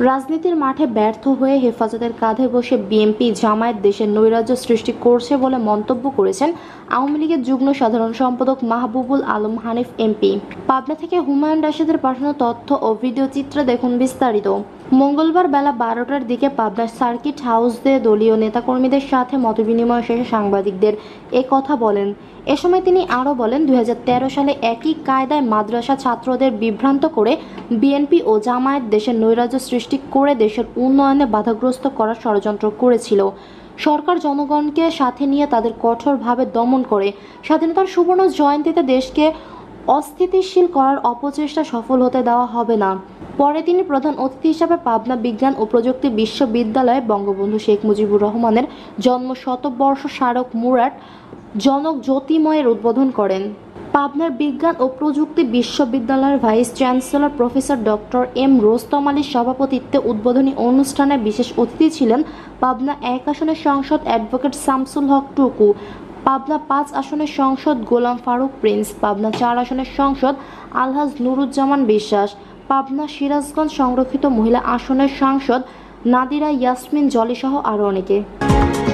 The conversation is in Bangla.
রাজনীতির মাঠে ব্যর্থ হয়ে হেফাজতের কাঁধে বসে বিএনপি জামায়াত দেশের নৈরাজ্য সৃষ্টি করছে বলে মন্তব্য করেছেন আওয়ামী লীগের যুগ্ম সাধারণ সম্পাদক মাহবুবুল আলম হানিফ এমপি। পাবনা থেকে হুমায়ুন রাশিদের পাঠানো তথ্য ও ভিডিও চিত্রে দেখুন বিস্তারিত। মঙ্গলবার বেলা 12টার দিকে পাবনার সার্কিট হাউসে দলীয় নেতাকর্মীদের সাথে মতবিনিময় শেষে সাংবাদিকদের এ কথা বলেন। এ সময় তিনি আরও বলেন, 2013 সালে একই কায়দায় মাদ্রাসা ছাত্রদের বিভ্রান্ত করে বিএনপি ও জামায়াত দেশের নৈরাজ্য সৃষ্টি করে দেশের উন্নয়নে বাধাগ্রস্ত করার ষড়যন্ত্র করেছিল। সরকার জনগণকে সাথে নিয়ে তাদের কঠোরভাবে দমন করে স্বাধীনতার সুবর্ণ জয়ন্তীতে দেশকে অস্থিতিশীল করার অপচেষ্টা সফল হতে দেওয়া হবে না। পরে তিনি প্রধান অতিথি হিসেবে পাবনা বিজ্ঞান ও প্রযুক্তি বিশ্ববিদ্যালয়ে বঙ্গবন্ধু শেখ মুজিবুর রহমানের জন্ম শতবর্ষ স্মারক মুরাট জনক জ্যোতির্ময়ের উদ্বোধন করেন। পাবনার বিজ্ঞান ও প্রযুক্তি বিশ্ববিদ্যালয়ের vice chancellor professor doctor M Rostam আলীর সভাপতিত্বে উদ্বোধনী অনুষ্ঠানে বিশেষ অতিথি ছিলেন পাবনা 1 আসনের সাংসদ অ্যাডভোকেট শামসুল হক টুকু, পাবনা 5 আসনের সাংসদ গোলাম ফারুক প্রিন্স, পাবনা 4 আসনের সাংসদ আলহাজ নুরুজ্জামান বিশ্বাস, পাবনা সিরাজগঞ্জ সংরক্ষিত মহিলা আসনের সাংসদ নাদিরা ইয়াসমিন জলি সহ আরও অনেকে।